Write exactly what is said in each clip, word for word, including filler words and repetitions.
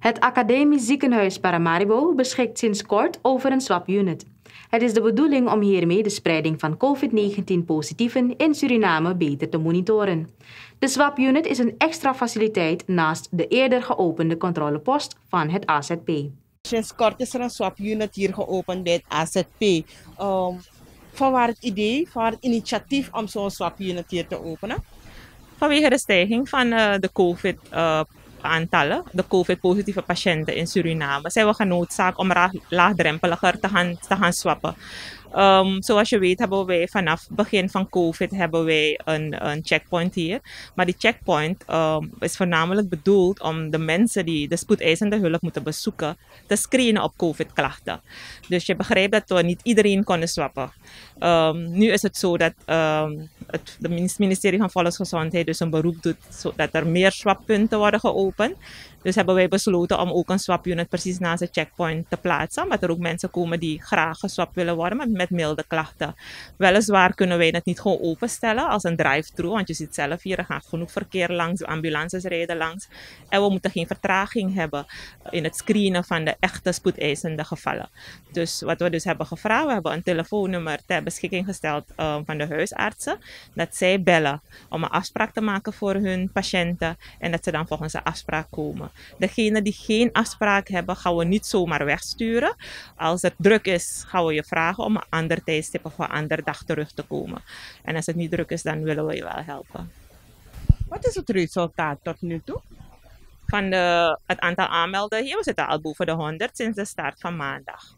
Het Academisch Ziekenhuis Paramaribo beschikt sinds kort over een swap-unit. Het is de bedoeling om hiermee de spreiding van COVID negentien-positieven in Suriname beter te monitoren. De swap-unit is een extra faciliteit naast de eerder geopende controlepost van het A Z P. Sinds kort is er een swap-unit hier geopend bij het A Z P. Um, vanwaar het idee, vanwaar het initiatief om zo'n swap-unit hier te openen? Vanwege de stijging van uh, de COVID-aantallen, uh, de COVID-positieve patiënten in Suriname, zijn we genoodzaakt om laagdrempeliger te gaan, te gaan swappen. Um, zoals je weet hebben wij vanaf het begin van COVID hebben wij een, een checkpoint hier. Maar die checkpoint um, is voornamelijk bedoeld om de mensen die de spoedeisende hulp moeten bezoeken te screenen op COVID-klachten. Dus je begrijpt dat we niet iedereen konden swappen. Um, nu is het zo dat um, het de ministerie van Volksgezondheid dus een beroep doet zodat er meer swappunten worden geopend. Dus hebben wij besloten om ook een swap-unit precies naast de checkpoint te plaatsen. Omdat er ook mensen komen die graag geswapt willen worden, maar met milde klachten. Weliswaar kunnen wij het niet gewoon openstellen als een drive-thru. Want je ziet zelf hier, er gaat genoeg verkeer langs, ambulances rijden langs. En we moeten geen vertraging hebben in het screenen van de echte spoedeisende gevallen. Dus wat we dus hebben gevraagd, we hebben een telefoonnummer ter beschikking gesteld uh, van de huisartsen. Dat zij bellen om een afspraak te maken voor hun patiënten. En dat ze dan volgens de afspraak komen. Degenen die geen afspraak hebben, gaan we niet zomaar wegsturen. Als het druk is, gaan we je vragen om een ander tijdstip of een andere dag terug te komen. En als het niet druk is, dan willen we je wel helpen. Wat is het resultaat tot nu toe? Van de, het aantal aanmelden hier, we zitten al boven de honderd sinds de start van maandag.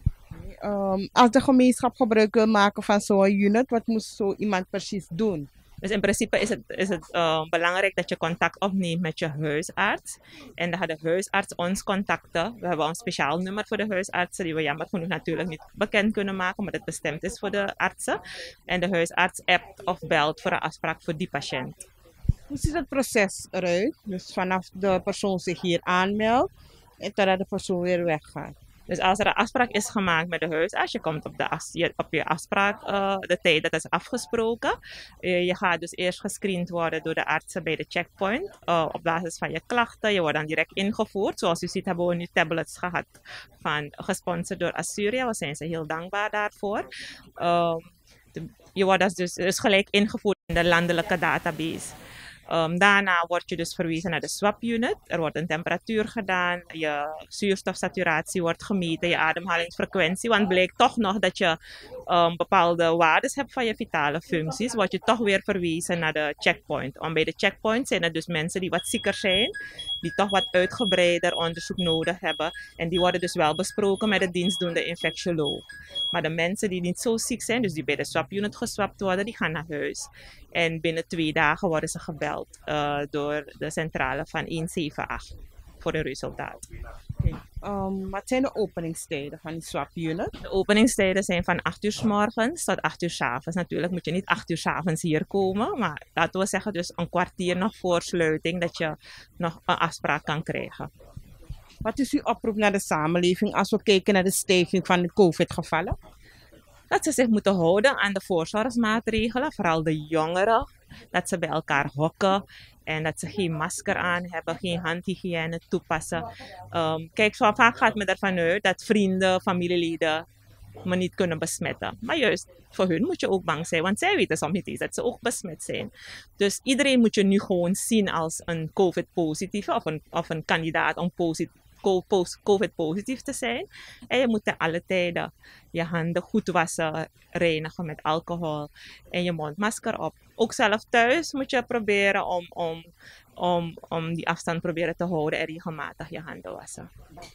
Um, als de gemeenschap gebruik wil maken van zo'n unit, wat moet zo iemand precies doen? Dus in principe is het, is het uh, belangrijk dat je contact opneemt met je huisarts. En dan gaat de huisarts ons contacten. We hebben een speciaal nummer voor de huisartsen, die we jammer genoeg natuurlijk niet bekend kunnen maken, maar dat bestemd is voor de artsen. En de huisarts appt of belt voor een afspraak voor die patiënt. Hoe ziet het proces eruit? Dus vanaf de persoon zich hier aanmeldt en totdat de persoon weer weggaat. Dus als er een afspraak is gemaakt met de huisarts, je komt op, de as, je, op je afspraak, uh, de tijd dat is afgesproken. Uh, je gaat dus eerst gescreend worden door de artsen bij de checkpoint. Uh, op basis van je klachten. Je wordt dan direct ingevoerd. Zoals u ziet hebben we nu tablets gehad, van, gesponsord door Assuria. We zijn ze heel dankbaar daarvoor. Uh, de, je wordt dus, dus gelijk ingevoerd in de landelijke database. Um, daarna word je dus verwezen naar de swap-unit. Er wordt een temperatuur gedaan, je zuurstofsaturatie wordt gemeten, je ademhalingsfrequentie. Want blijkt toch nog dat je um, bepaalde waarden hebt van je vitale functies, word je toch weer verwezen naar de checkpoint. Om bij de checkpoint zijn er dus mensen die wat zieker zijn, die toch wat uitgebreider onderzoek nodig hebben. En die worden dus wel besproken met de dienstdoende infectioloog. Maar de mensen die niet zo ziek zijn, dus die bij de swap-unit geswapt worden, die gaan naar huis. En binnen twee dagen worden ze gebeld uh, door de centrale van honderdzevenentachtig voor een resultaat. Okay. Um, wat zijn de openingstijden van die swap-unit? De openingstijden zijn van acht uur 's morgens tot acht uur 's avonds. Natuurlijk moet je niet acht uur 's avonds hier komen, maar laten we zeggen dus een kwartier nog voor sluiting dat je nog een afspraak kan krijgen. Wat is uw oproep naar de samenleving als we kijken naar de stijging van de COVID-gevallen? Dat ze zich moeten houden aan de voorzorgsmaatregelen, vooral de jongeren. Dat ze bij elkaar hokken en dat ze geen masker aan hebben, geen handhygiëne toepassen. Um, kijk, zo vaak gaat men ervan uit dat vrienden, familieleden me niet kunnen besmetten. Maar juist voor hun moet je ook bang zijn, want zij weten soms niet eens dat ze ook besmet zijn. Dus iedereen moet je nu gewoon zien als een COVID-positieve of een, of een kandidaat om positief. COVID-positief te zijn. En je moet ten alle tijden je handen goed wassen, reinigen met alcohol en je mondmasker op. Ook zelf thuis moet je proberen om, om, om, om die afstand proberen te houden en regelmatig je handen wassen.